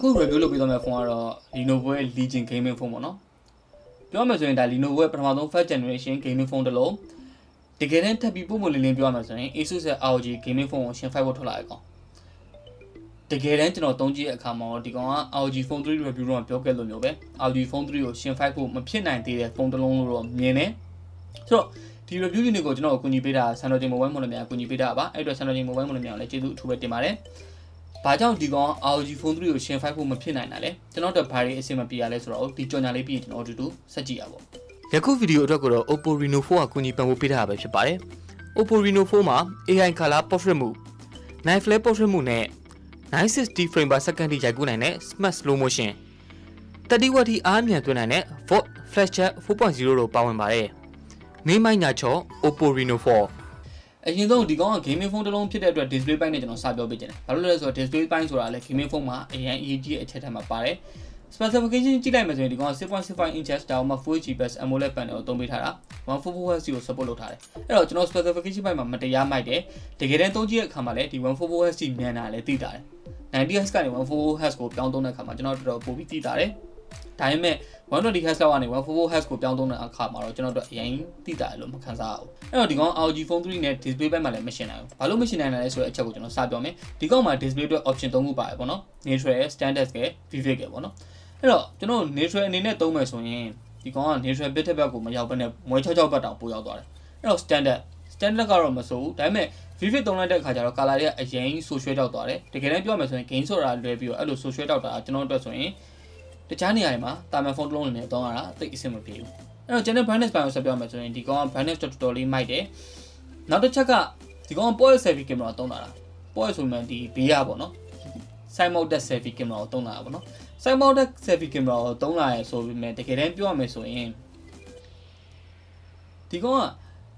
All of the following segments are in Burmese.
အခု review လုပ်ပေးသွားမယ့်ဖုန်းကတော့ Lenovo ရဲ့ Legion gaming phone ပေါ့နော်ပြောမယ်ဆိုရင်ဒါ Lenovo ရဲ့ပထမဆုံး first generation gaming phone တစ်လုံးတကယ်တမ်းထပ်ပြီးပုံမှန်လင်းပြောရမှာဆိုရင် Asus ရဲ့ ROG gaming phone ကိုရှင်းဖိုက်ဖို့ထွက်လာရကောင်တကယ်တမ်းကျွန်တော်သုံးကြည့်တဲ့အခါမှာဒီကောင်က ROG phone 3 review တော့ပြောခဲ့လို့မျိုးပဲ ROG phone 3ကိုရှင်းဖိုက်ဖို့မဖြစ်နိုင်သေးတဲ့ဖုန်းတစ်လုံးလို့တော့မြင်တယ်ဆိုတော့ဒီ review unit ကိုကျွန်တော်အကူအညီပေးတာ Sanofi mobile model များအကူအညီပေးတာပါအဲ့တော့ Sanofi mobile model များလည်းကျေးဇူးအထူးပဲတင်ပါတယ်ဘာကြောင့်ဒီကောင် ROG phone 3ကိုရှင်းဖိုက်ဖို့မဖြစ်နိုင်တာလဲကျွန်တော်တို့ဘာတွေအဆင်မပြေရလဲဆိုတော့ဒီကြော်ညာလေးပြီးကျွန်တော်တို့ဆက်ကြည့်ရပါယခုဗီဒီယိုအတွက်ကိုတော့ Oppo Reno 4ကကူညီပံ့ပိုးပေးထားတာပဲဖြစ်ပါတယ် Oppo Reno 4မှာ AI color portrait မှု night flare portrait မှုနဲ့ 960 frame per second ထိရိုက်ကူးနိုင်တဲ့ smart slow motion 30W ထိအားမြန်သွင်းနိုင်တဲ့ VOD flash chat 4.0 တို့ပါဝင်ပါတယ်မိမိုင်းညာချော Oppo Reno 4အရင်ဆုံးဒီကောင်က gaming phone တစ်လုံးဖြစ်တဲ့အတွက် display ပိုင်းနဲ့ကျွန်တော်စပြောပေးခြင်းတယ်ဘာလို့လဲဆိုတော့ display ပိုင်းဆိုတာလည်း gaming phone မှာအရင်အရေးကြီးတဲ့အချက်ထက်မှာပါတယ် specification ကြည့်လိုက်မယ်ဆိုရင်ဒီကောင်က 6.65 inches ဒါမှမဟုတ် Full HD+ AMOLED panel ကိုသုံးပေးထားတာ 144Hz ကို support လုပ်ထားတယ်အဲ့တော့ကျွန်တော် specification ပိုင်းမှာမတရားမိုက်တယ်တကယ်တမ်းသုံးကြည့်တဲ့အခါမှာလည်းဒီ 144Hz မြန်တာလည်းသိတာတယ် 90Hz ကနေ 144Hz ကိုပြောင်းသုံးတဲ့အခါမှာကျွန်တော်တော်တော်ပိုပြီးသိတာတယ်ဒါပေမဲ့ 120Hz လောက်ကနေ 144Hz ကိုပြောင်းသုံးတဲ့အခါမှာတော့ကျွန်တော်တို့အရင်သိတာလို့မခံစားရဘူးအဲ့တော့ဒီကောင် ROG phone 3နဲ့ display ဘက်မှာလည်းမရှင်းနိုင်ဘူးဘာလို့မရှင်းနိုင်လဲဆိုတဲ့အချက်ကိုကျွန်တော်စပြောမယ်ဒီကောင်မှာ display အတွက် option 3ခုပါတယ်ပေါ့နော် neutral standard က vivid ကပေါ့နော်အဲ့တော့ကျွန်တော် neutral အနေနဲ့သုံးမယ်ဆိုရင်ဒီကောင်က neutral bit ဘက်ကိုမရောက်ဘဲနဲ့မွဲ66ဘက်တောင်ပို့ရောက်သွားတယ်အဲ့တော့ standard ကတော့မဆိုဘူးဒါပေမဲ့ vivid သုံးလိုက်တဲ့အခါကျတော့ color တွေကအရင် social တောက်သွားတယ်တကယ်တမ်းပြောမယ်ဆိုရင် gain ဆိုတာလွယ်ပြီးတော့အဲ့လို social တောက်တာကျွန်တော်တို့ဆိုရင်တခြားနေရာတွေမှာတာမန်ဖုန်းတစ်လုံးနဲ့သုံးရတာသိအဆင်မပြေဘူးအဲ့တော့ channel brightness ပိုင်းကိုဆက်ပြောမယ်ဆိုရင်ဒီကောင်က brightness တော်တော်လေးမိုက်တယ်နောက်တစ်ချက်ကဒီကောင်က point selfie camera သုံးတာ point ဆိုမှဒီဘေးရပေါ့နော် side mounted selfie camera ကိုသုံးတာပေါ့နော် side mounted selfie camera ကိုသုံးလာရဆိုပေမဲ့တကယ်တမ်းပြောရမယ်ဆိုရင်ဒီကောင်က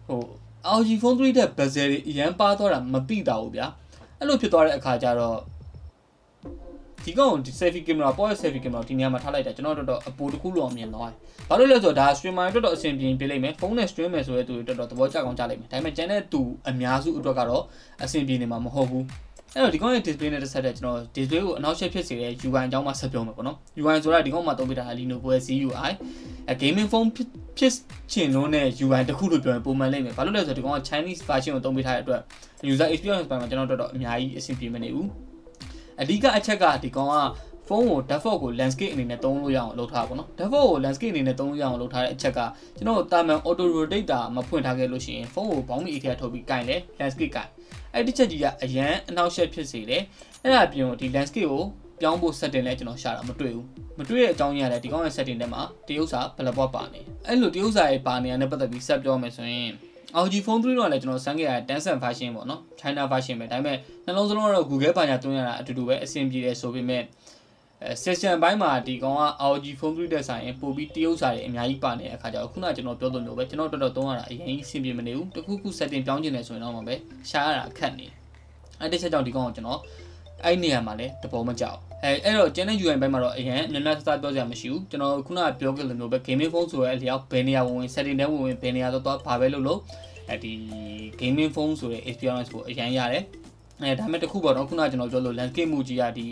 ROG phone 3တဲ့ bezel တွေအရန်ပါသွားတာမသိတာဘူးဗျာအဲ့လိုဖြစ်သွားတဲ့အခါကျတော့ဒီကောင်ဒီ selfie camera point selfie camera ဒီနေရာမှာထားလိုက်တာကျွန်တော်တို့အပိုတစ်ခုလောက်မြင်သွားတယ်။ဘာလို့လဲဆိုတော့ဒါ streamer တွေတော်အဆင်ပြေပြလိမ့်မယ်။ဖုန်းနဲ့ stream မယ်ဆိုတဲ့သူတွေတော်သဘောကျကောင်းကြလိမ့်မယ်။ဒါပေမဲ့ကျန်တဲ့သူအများစုအတွက်ကတော့အဆင်ပြေနေမှာမဟုတ်ဘူး။အဲ့တော့ဒီကောင်ရဲ့ display နဲ့တစ်ဆက်တည်းကျွန်တော် display ကိုအနောက်ရှက်ဖြစ်စေတဲ့ UI အကြောင်းမှဆက်ပြောမယ်ပေါ့နော်။ UI ဆိုတာဒီကောင်မှာသုံးပြတာ Lenovo CUI gaming phone ဖြစ်ချင်လို့နဲ့ UI တခုလို့ပြောရင်ပုံမှန်လိမ့်မယ်။ဘာလို့လဲဆိုတော့ဒီကောင်က Chinese version ကိုသုံးပြထားတဲ့အတွက် user experience ပိုင်းမှာကျွန်တော်တို့အများကြီးအဆင်ပြေမနေဘူး။အဓိကအချက်ကဒီကောင်ကဖုန်းကို default ကို landscape အနေနဲ့သုံးလို့ရအောင်လုပ်ထားပါဘောနော် default ကို landscape အနေနဲ့သုံးလို့ရအောင်လုပ်ထားတဲ့အချက်ကကျွန်တော်တာမန် auto rotate တာမဖွင့်ထားခဲ့လို့ရှိရင်ဖုန်းကိုဘောင်းမီအထက်ထုတ်ပြီးကင်လဲ landscape ကင်အဲ့ဒီချက်ကြီးကအရန်အနောက်ရှက်ဖြစ်စေတယ်အဲ့ဒါပြင်ဒီ landscape ကိုပြောင်းဖို့ setting လဲကျွန်တော်ရှာတာမတွေ့ဘူးမတွေ့တဲ့အကြောင်းရင်းကလည်းဒီကောင်ရဲ့ setting ထဲမှာတရုပ်စာဘယ်လောက်ပါနေအဲ့လိုတရုပ်စာရဲ့ပါနေရတဲ့ပတ်သက်ပြီးဆက်ပြောမယ်ဆိုရင်ROG phone 3တော့လည်းကျွန်တော်စမ်းခဲ့ရတဲ့ Tencent version ပေါ့နော် China version ပဲဒါပေမဲ့နှလုံးစလုံးတော့ Google ဘာညာတွင်းရတာအတူတူပဲအဆင်ပြေတယ်ဆိုပေမဲ့session ဘိုင်းမှာဒီကောင်က ROG phone 3တဲ့ဆိုင်ပို့ပြီးတရုပ်စာတွေအများကြီးပါနေတဲ့အခါကျတော့ခုနကကျွန်တော်ပြောသလိုပဲကျွန်တော်တော်တော်သုံးရတာအရင်အဆင်ပြေမနေဘူးတခုခု setting ပြောင်းချင်တယ်ဆိုရင်တော့မှပဲရှာရတာအခက်နေအဲ့ဒီချက်ကြောင့်ဒီကောင်ကိုကျွန်တော်အဲ့နေရာမှာလည်းတပေါ်မကြောက်အဲ့တော့ကျန်တဲ့ UI ဘိုင်းမှာတော့အရင်နည်းနည်းစားပြောစရာမရှိဘူးကျွန်တော်ခုနကပြောခဲ့လို့မျိုးပဲ gaming phone ဆိုတဲ့အလျောက်ဘယ်နေရာဝင် setting ထဲဝင်ဘယ်နေရာတော့ဘာပဲလုပ်ဒီ gaming phone ဆိုတဲ့ experience ကိုအရင်ရတယ်ဒါမဲ့တခုပေါ့နော်ခုနကကျွန်တော်ပြောလို့ landscape မူကြီးကဒီ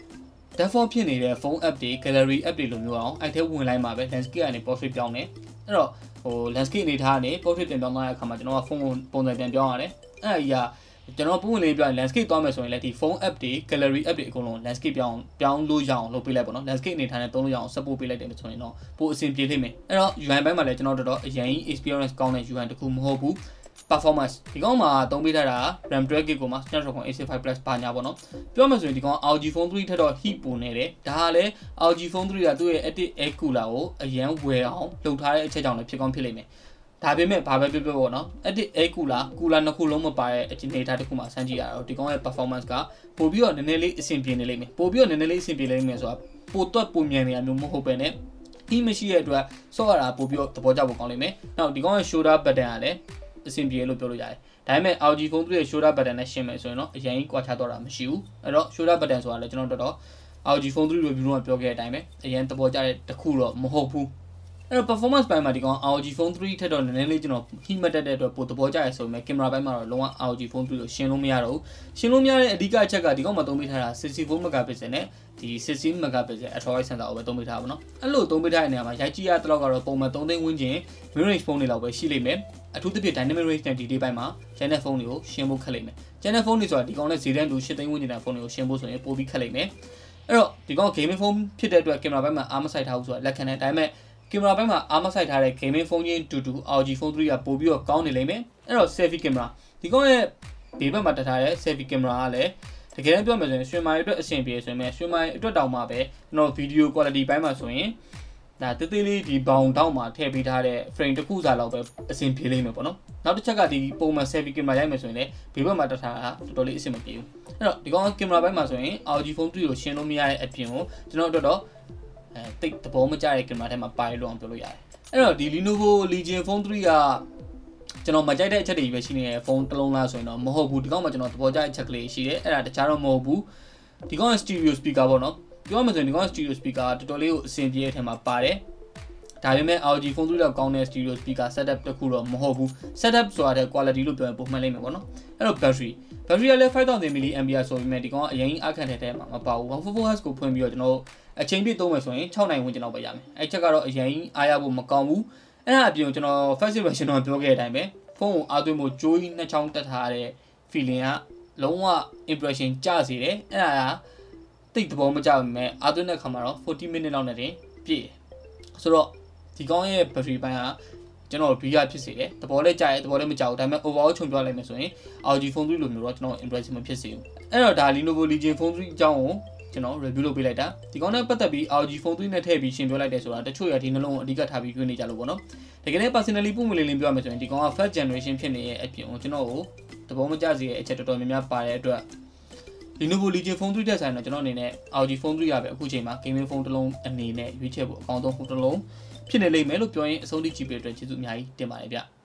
default ဖြစ်နေတဲ့ phone app တွေ gallery app တွေလိုမျိုးအောင်အဲ့ထဲဝင်လိုက်မှာပဲ landscape ကနေ portrait ပြောင်းတယ်အဲ့တော့landscape အနေထားကနေ portrait ပြန်ပြောင်းသွားတဲ့အခါမှာကျွန်တော်က phone ကိုပုံစံပြန်ပြောင်းရတယ်အဲ့ဒီကကျွန်တော်ပုံဝင်လေးပြောရင် landscape သွားမယ်ဆိုရင်လည်းဒီ phone app တွေ gallery app တွေအကုန်လုံး landscape ပြောင်းလို့ရအောင်လုပ်ပေးလိုက်ပေါ့နော် landscape အနေထားနဲ့သုံးလို့ရအောင် support ပေးလိုက်တယ်ဆိုရင်တော့ပိုအဆင်ပြေလိမ့်မယ်အဲ့တော့ UI ဘက်မှာလည်းကျွန်တော်တော်အရင် experience ကောင်းတဲ့ UI တခုမဟုတ်ဘူး performance ဒီကောင်မှာသုံးပေးထားတာ RAM 12GB ကိုမှာ Snapdragon 865 Plus ပါညာပေါ့နော်ပြောမှဆိုရင်ဒီကောင် ROG phone 3ထက်တော့ heat ပိုနေတယ်ဒါကလည်း ROG phone 3ကသူ့ရဲ့ active air cooler ကိုအရန်ဝယ်အောင်လုပ်ထားတဲ့အချက်ကြောင့်လည်းဖြစ်ကောင်းဖြစ်လိမ့်မယ်ဒါပေမဲ့ဘာပဲပြောပေါ့နော် active air cooler နှစ်ခုလုံးမပါတဲ့အနေအထားတစ်ခုမှာစမ်းကြည့်ရတော့ဒီကောင်ရဲ့ performance ကပို့ပြီးတော့နည်းနည်းလေးအဆင်ပြေနေလိမ့်မယ်ပို့ပြီးတော့နည်းနည်းလေးအဆင်ပြေလိမ့်မယ်ဆိုတာပို့တွက်ပုံမြန်နေရမျိုးမဟုတ်ပဲနဲ့ဒီမရှိတဲ့အတွက်ဆော့ရတာပို့ပြီးတော့သဘောကျဖို့ကောင်းလိမ့်မယ်နောက်ဒီကောင်ရဲ့ shoulder button ကလည်းအဆင်ပြေလို့ပြောလို့ရတယ်ဒါပေမဲ့ ROG phone 3ရဲ့ shoulder button နဲ့ရှင်းမယ်ဆိုရင်တော့အရင်ကြီးကွာခြားတော့တာမရှိဘူးအဲ့တော့ shoulder button ဆိုတာလည်းကျွန်တော်တော် ROG phone 3 review မှာပြောခဲ့တဲ့အတိုင်းပဲအရင်သဘောကျတဲ့တစ်ခုတော့မဟုတ်ဘူးအဲ့တော့ performance ပိုင်းမှာဒီကောင် ROG Phone 3ထက်တော့နည်းနည်းလေးကျွန်တော် heat မတက်တဲ့အတွက်ပိုသဘောကျရဆိုပေမဲ့ camera ပိုင်းမှာတော့လုံးဝ ROG Phone 3ကိုရှင်းလို့မရတော့ဘူးရှင်းလို့မရတဲ့အဓိကအချက်ကဒီကောင်မှာသုံးပေးထားတာ64 megapixel နဲ့ဒီ16 megapixel ultra-wide sensor ကိုပဲသုံးပေးထားပါတော့အဲ့လိုသုံးပေးထားတဲ့နေရာမှာရိုက်ကြည့်ရတဲ့လောက်ကတော့ပုံမှန်3သိန်းဝန်းကျင် mid range phone တွေလောက်ပဲရှိလိမ့်မယ်အထူးသဖြင့် dynamic range နဲ့ဒီဒီပိုင်းမှာ channel phone တွေကိုရှင်းဖို့ခက်လိမ့်မယ် channel phone တွေဆိုတာဒီကောင်နဲ့ဈေးတန်းတူ8သိန်းဝန်းကျင်တဲ့ phone တွေကိုရှင်းဖို့ဆိုရင်ပိုပြီးခက်လိမ့်မယ်အဲ့တော့ဒီကောင် gaming phone ဖြစ်တဲ့အတွက် camera ဘက်မှာအားမဆိုင်ထားဘူးဆိုတာလက်ခံတယ်ဒါပေမဲ့ camera ဘက်မှာအားမဆိုင်ထားတဲ့ gaming phone ချင်းတူတူ ROG Phone 3ကပို့ပြီးတော့ကောင်းနေလိမ့်မယ်အဲ့တော့ selfie camera ဒီကောင်ရဲ့ဘေးဘက်မှာတက်ထားတဲ့ selfie camera ကလည်းတကယ်တမ်းပြောမယ်ဆိုရင်streamer တွေအတွက်အဆင်ပြေဆိုရင် streamer တွေအတွက်တောင်မှပဲကျွန်တော် video quality ဘက်မှာဆိုရင်ဒါတေးသေးလေးဒီဘောင်တောက်မှာထည့်ပေးထားတဲ့ frame တစ်ခုစာလောက်ပဲအဆင်ပြေလိမ့်မယ်ပေါ့နော်နောက်တစ်ချက်ကဒီပုံမှန် selfie camera ရိုက်မယ်ဆိုရင်လည်းဘေးဘက်မှာတက်ထားတာတော်တော်လေးအဆင်မပြေဘူးအဲ့တော့ဒီကောင် camera ဘက်မှာဆိုရင် ROG Phone 3ကိုရှင်းလို့မရတဲ့အပြင်ကိုကျွန်တော်တို့တော့တိတ်သဘောမကျတဲ့ camera ထဲမှာပါလို့အောင်ပြောလို့ရတယ်အဲ့တော့ဒီ Lenovo Legion Phone 3ကကျွန်တော်မကြိုက်တဲ့အချက်တွေပဲရှိနေတဲ့ဖုန်းတစ်လုံးလားဆိုရင်တော့မဟုတ်ဘူးဒီကောင်မှာကျွန်တော်သဘောကျတဲ့အချက်ကလေးရှိတယ်အဲ့ဒါတခြားတော့မဟုတ်ဘူးဒီကောင်က stereo speaker ပေါ့နော်ပြောမှဆိုရင်ဒီကောင် stereo speaker တော်တော်လေးကိုအဆင်ပြေတဲ့အထက်မှာပါတယ်ဒါပေမဲ့ ROG Phone 3လောက်ကောင်းတဲ့ stereo speaker setup တစ်ခုတော့မဟုတ်ဘူး setup ဆိုတာတဲ့ quality လို့ပြောရင်ပုံမှန်လိမ့်မယ်ပေါ့နော်အဲ့တော့ battery ကလည်း 5000 mAh ဆိုပေမဲ့ဒီကောင်ကအရင်အခန့်ထဲမှာမပါဘူး 144Hz ကိုဖွင့်ပြီးတော့ကျွန်တော်အချိန်ပြည့်သုံးမယ်ဆိုရင်6နိုင်ဝန်းကျင်လောက်ပဲရမယ်အဲ့ချက်ကတော့အရင်အားရဖို့မကောင်းဘူးအဲ့ဒါအပြင်ကျွန်တော် first version တော့ပြောခဲ့တဲ့အတိုင်းပဲဖုန်းကိုအားသွင်းဖို့ကြိုးကြီးနှစ်ချောင်းတက်ထားတဲ့ feeling ကလုံးဝ impression ကျစေတယ်အဲ့ဒါကတိတ်သဘောမကျဘူးမဲ့အားသွင်းတဲ့ခါမှာတော့40 minute လောက်နဲ့တင်ပြည့်ဆိုတော့ဒီကောင်းရဲ့ battery ပိုင်းကကျွန်တော် VR ဖြစ်စေတယ်သဘောလေးကျရဲသဘောလေးမကျဘူးဒါပေမဲ့ overall ခြုံပြောလိုက်မယ်ဆိုရင် ROG Phone 3လိုမျိုးတော့ကျွန်တော် impression မဖြစ်စေဘူးအဲ့တော့ဒါ Lenovo Legion Phone 3အကြောင်းကိုကျွန်တော် review လုပ်ပေးလိုက်တာဒီကောင်နဲ့ပတ်သက်ပြီး ROG Phone 3နဲ့ထည့်ပြီးရှင်းပြလိုက်တယ်ဆိုတာတချို့ရဒီနှလုံးကိုအဓိကထားပြီးတွေ့နေကြလို့ပေါ့နော်တကယ်လည်း personally ပုံမှန်လေးပြောရမယ်ဆိုရင်ဒီကောင်က first generation ဖြစ်နေတဲ့အပြင်ကိုကျွန်တော်ကိုသဘောမကျစေတဲ့အချက်တော်တော်များများပါတဲ့အတွက် Lenovo Legion Phone 3တက်ဆိုင်တော့ကျွန်တော်အနေနဲ့ ROG Phone 3ရပဲအခုချိန်မှာ gaming phone တစ်လုံးအနေနဲ့ရွေးချယ်ဖို့အကောင်းဆုံးဖုန်းတစ်လုံးဖြစ်နေလိမ့်မယ်လို့ပြောရင်အဆုံးထိကြည့်ပေးတဲ့အတွက်ကျေးဇူးအများကြီးတင်ပါတယ်ဗျ